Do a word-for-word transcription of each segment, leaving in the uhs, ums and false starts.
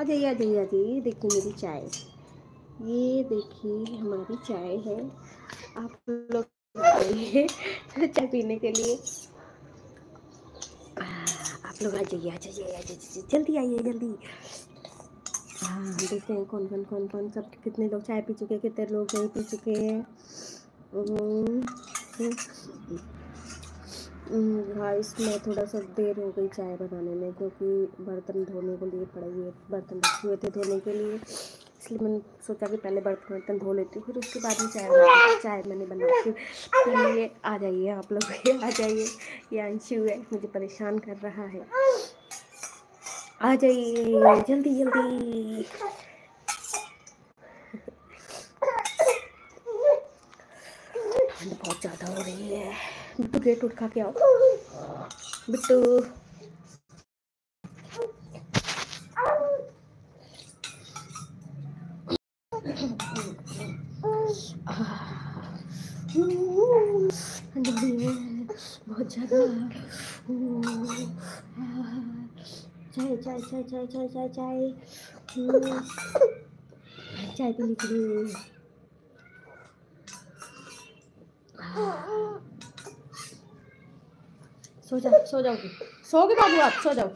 आ जाइए आ जाइए आ जाइए। देखिए मेरी चाय, ये देखिए हमारी चाय है। आप लोग आ जाइए चाय पीने के लिए। आप लोग आ जाइए आ जाइए आ जाइए, जल्दी आइए जल्दी। हाँ देखते हैं कौन कौन कौन कौन सब कितने लोग चाय पी चुके हैं, कितने लोग नहीं पी चुके हैं। हाँ इसमें थोड़ा सा देर हो गई चाय बनाने में, क्योंकि बर्तन धोने को लिए पड़े हुए बर्तन रखे हुए थे धोने के लिए, इसलिए मैंने सोचा कि पहले बर्तन बर्तन धो लेती हूँ, फिर उसके बाद में चाय बना चाय मैंने बना के लिए। आ जाइए आप लोग आ जाइए। ये अंशु है, मुझे परेशान कर रहा है। आ जाइए जल्दी जल्दी। ठंड बहुत ज़्यादा हो रही है। बिट्टू गेट उठा के आओ बिट्टू। ठंड भी है बहुत ज़्यादा। चाय चाय चाय चाय चाय चाय चाय चाय पी लीजिए। सो जाओ सो जाओगी, सोओगे बाबू आप, सो जाओ।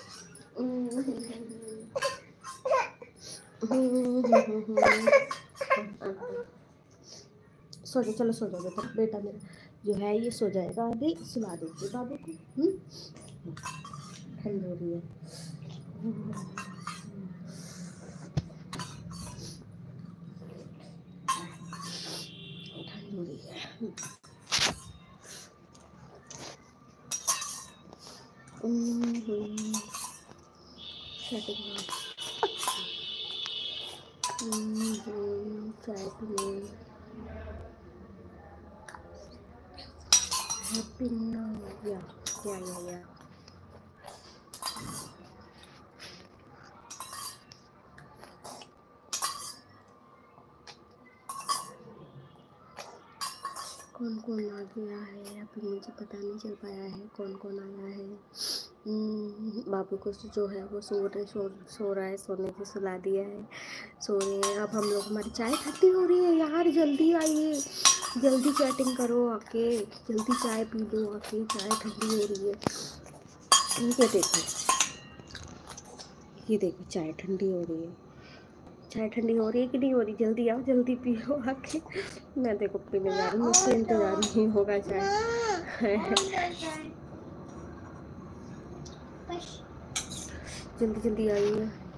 सो जाओ चलो सो जाओ बेटा, बेटा मेरा जो है ये सो जाएगा अभी, सुला दीजिए बाबू को। ठंड हो रही है। ठंड हो रही है। चाय पिए। हैप्पी न्यू ईयर या या या। कौन कौन आ गया है अभी मुझे पता नहीं चल पाया है कौन कौन आया है। बाबू को जो है वो सो रहे सो सो रहा है, सोने से सुला दिया है, सो रहे हैं। अब हम लोग, हमारी चाय ठंडी हो रही है यार, जल्दी आइए जल्दी चैटिंग करो आके, जल्दी चाय पी लो आके, चाय ठंडी हो रही है। ये देखो ये देखो चाय ठंडी हो रही है, चाय ठंडी हो रही है कि नहीं हो रही, जल्दी आओ जल्दी पियो आके। मैं देखो पीने जा रही हूँ, मुझसे इंतजार नहीं होगा चाय। जल्दी जल्दी आइए।